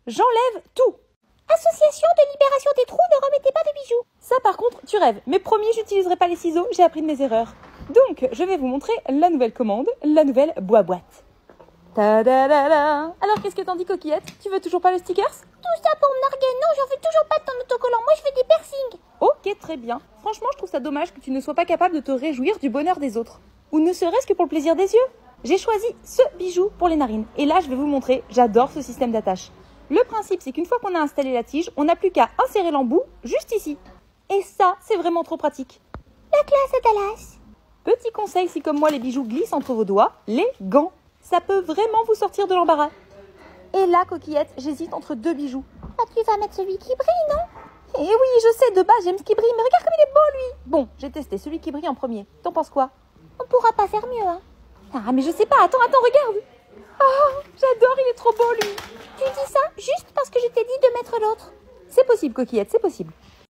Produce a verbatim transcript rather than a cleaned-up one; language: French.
J'enlève tout. Association de libération des trous, ne remettez pas de bijoux. Ça par contre, tu rêves. Mais promis, j'utiliserai pas les ciseaux, j'ai appris de mes erreurs. Donc, je vais vous montrer la nouvelle commande, la nouvelle boîte. Ta-da-da-da. Alors, qu'est-ce que t'en dis, coquillette? Tu veux toujours pas le stickers? Tout ça pour me narguer. Non, j'en veux toujours pas de ton autocollant. Moi, je fais des piercings. Ok, très bien. Franchement, je trouve ça dommage que tu ne sois pas capable de te réjouir du bonheur des autres. Ou ne serait-ce que pour le plaisir des yeux. J'ai choisi ce bijou pour les narines. Et là, je vais vous montrer, j'adore ce système d'attache. Le principe, c'est qu'une fois qu'on a installé la tige, on n'a plus qu'à insérer l'embout juste ici. Et ça, c'est vraiment trop pratique. La classe à Dallas. Petit conseil, si comme moi les bijoux glissent entre vos doigts, les gants. Ça peut vraiment vous sortir de l'embarras. Et là, coquillette, j'hésite entre deux bijoux. Ah, tu vas mettre celui qui brille, non? Et oui, je sais, de base, j'aime ce qui brille, mais regarde comme il est beau, lui. Bon, j'ai testé celui qui brille en premier. T'en penses quoi? On pourra pas faire mieux, hein. Ah, mais je sais pas, attends, attends, regarde. Oh, j'adore, il est trop beau, lui. Tu dis ça juste parce que je t'ai dit de mettre l'autre. C'est possible, coquillette, c'est possible.